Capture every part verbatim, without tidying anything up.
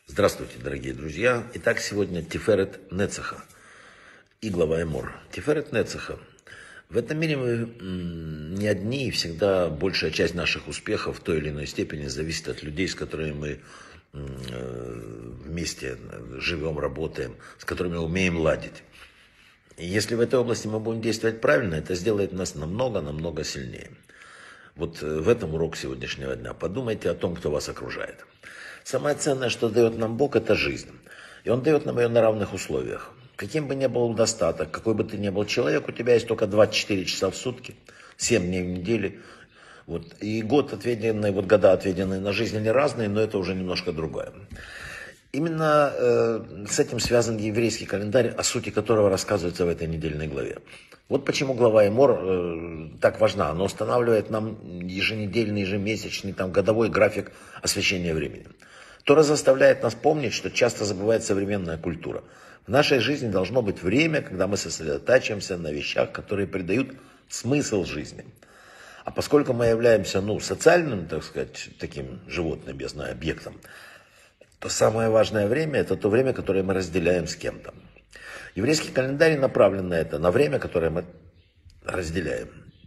Здравствуйте, дорогие друзья. Итак, сегодня Тиферет Нецаха и глава Эмор. Тиферет Нецаха. В этом мире мы м, не одни, и всегда большая часть наших успехов в той или иной степени зависит от людей, с которыми мы м, э, вместе живем, работаем, с которыми умеем ладить. И если в этой области мы будем действовать правильно, это сделает нас намного-намного сильнее. Вот в этом урок сегодняшнего дня. Подумайте о том, кто вас окружает. Самое ценное, что дает нам Бог, это жизнь. И Он дает нам ее на равных условиях. Каким бы ни был достаток, какой бы ты ни был человек, у тебя есть только двадцать четыре часа в сутки, семь дней в неделю. Вот. И год отведенный, вот года, отведенные на жизнь, они разные, но это уже немножко другое. Именно э, с этим связан еврейский календарь, о сути которого рассказывается в этой недельной главе. Вот почему глава Эмор э, так важна. Она устанавливает нам еженедельный, ежемесячный, там, годовой график освещения времени. Тора заставляет нас помнить, что часто забывает современная культура. В нашей жизни должно быть время, когда мы сосредотачиваемся на вещах, которые придают смысл жизни. А поскольку мы являемся, ну, социальным, так сказать, таким животным, я знаю, объектом, то самое важное время – это то время, которое мы разделяем с кем-то. Еврейский календарь направлен на это, на время, которое мы разделяем.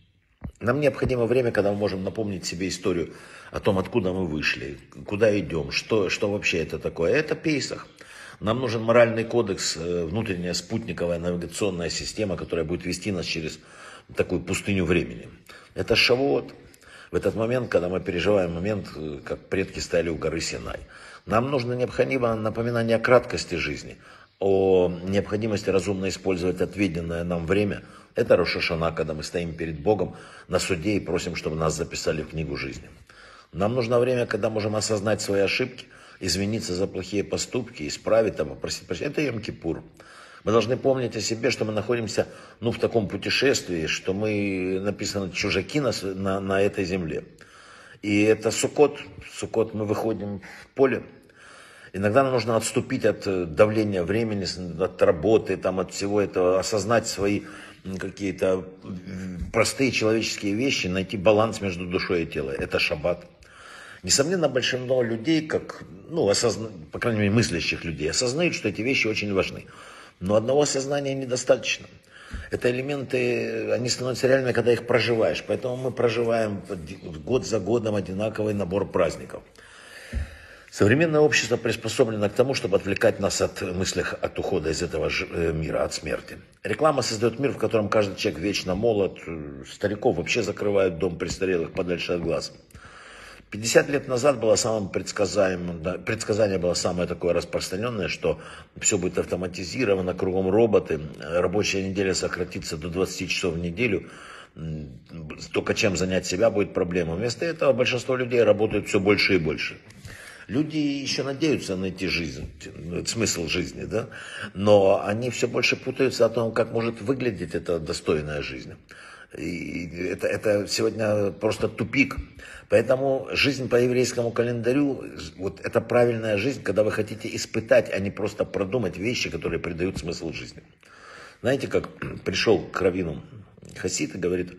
Нам необходимо время, когда мы можем напомнить себе историю о том, откуда мы вышли, куда идем, что, что вообще это такое. Это Пейсах. Нам нужен моральный кодекс, внутренняя спутниковая навигационная система, которая будет вести нас через такую пустыню времени. Это Шавуот. В этот момент, когда мы переживаем момент, как предки стояли у горы Синай. Нам нужно необходимо напоминание о краткости жизни, о необходимости разумно использовать отведенное нам время. Это Рош ха-Шана, когда мы стоим перед Богом на суде и просим, чтобы нас записали в книгу жизни. Нам нужно время, когда можем осознать свои ошибки, извиниться за плохие поступки, исправить, там, попросить прощения. Это Йом-Кипур. Мы должны помнить о себе, что мы находимся, ну, в таком путешествии, что мы, написано, чужаки на, на, на этой земле. И это Суккот. Суккот, мы выходим в поле. Иногда нам нужно отступить от давления времени, от работы, там, от всего этого, осознать свои какие-то простые человеческие вещи, найти баланс между душой и телом. Это шаббат. Несомненно, большинство людей, как, ну, осозна... по крайней мере, мыслящих людей, осознают, что эти вещи очень важны. Но одного осознания недостаточно. Это элементы, они становятся реальными, когда их проживаешь. Поэтому мы проживаем год за годом одинаковый набор праздников. Современное общество приспособлено к тому, чтобы отвлекать нас от мыслей от ухода из этого мира, от смерти. Реклама создает мир, в котором каждый человек вечно молод. Стариков вообще закрывают дом престарелых подальше от глаз. пятьдесят лет назад было самым предсказаемым, да, предсказание было самое такое распространенное, что все будет автоматизировано, кругом роботы, рабочая неделя сократится до двадцати часов в неделю, только чем занять себя будет проблема. Вместо этого большинство людей работают все больше и больше. Люди еще надеются найти жизнь, смысл жизни, да? Но они все больше путаются о том, как может выглядеть эта достойная жизнь. И это, это сегодня просто тупик. Поэтому жизнь по еврейскому календарю, вот это правильная жизнь, когда вы хотите испытать, а не просто продумать вещи, которые придают смысл жизни. Знаете, как пришел к раввину хасид и говорит,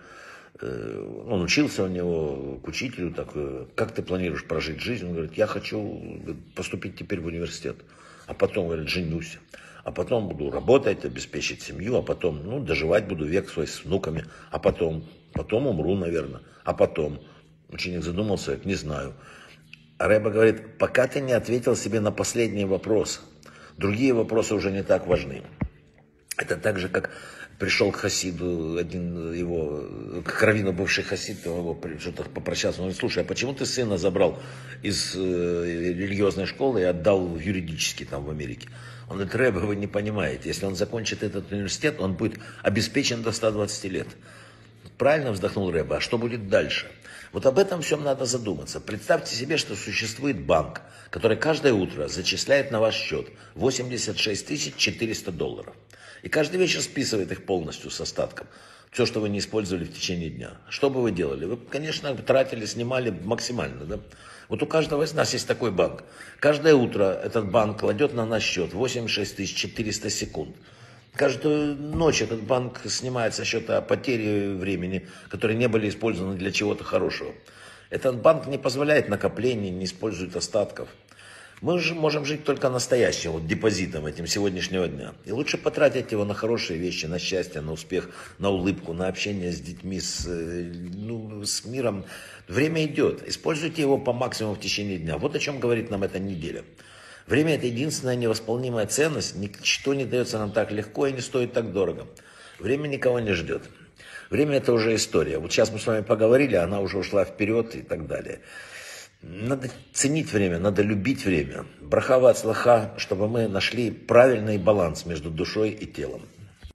он учился у него, к учителю, так, как ты планируешь прожить жизнь? Он говорит, я хочу поступить теперь в университет, а потом, говорит, женюсь. А потом буду работать, обеспечить семью, а потом, ну, доживать буду век свой с внуками, а потом, потом умру, наверное, а потом. Ученик задумался, говорит, не знаю. А Ребе говорит, пока ты не ответил себе на последний вопрос, другие вопросы уже не так важны. Это так же, как пришел к хасиду, один его, к раввину бывший хасид, его что-то попрощался, он говорит, слушай, а почему ты сына забрал из э, религиозной школы и отдал в юридический там в Америке? Он говорит, Ребе, вы не понимаете, если он закончит этот университет, он будет обеспечен до ста двадцати лет. Правильно вздохнул Ребе, а что будет дальше? Вот об этом всем надо задуматься. Представьте себе, что существует банк, который каждое утро зачисляет на ваш счет восемьдесят шесть тысяч четыреста долларов. И каждый вечер списывает их полностью с остатком. Все, что вы не использовали в течение дня. Что бы вы делали? Вы, конечно, тратили, снимали максимально, да? Вот у каждого из нас есть такой банк. Каждое утро этот банк кладет на наш счет восемьдесят шесть тысяч четыреста секунд. Каждую ночь этот банк снимает со счета потери времени, которые не были использованы для чего-то хорошего. Этот банк не позволяет накоплений, не использует остатков. Мы же можем жить только настоящим, вот депозитом этим сегодняшнего дня. И лучше потратить его на хорошие вещи, на счастье, на успех, на улыбку, на общение с детьми, с, ну, с миром. Время идет. Используйте его по максимуму в течение дня. Вот о чем говорит нам эта неделя. Время – это единственная невосполнимая ценность. Ничто не дается нам так легко и не стоит так дорого. Время никого не ждет. Время – это уже история. Вот сейчас мы с вами поговорили, она уже ушла вперед и так далее. Надо ценить время, надо любить время. Браха ва ацлаха, чтобы мы нашли правильный баланс между душой и телом.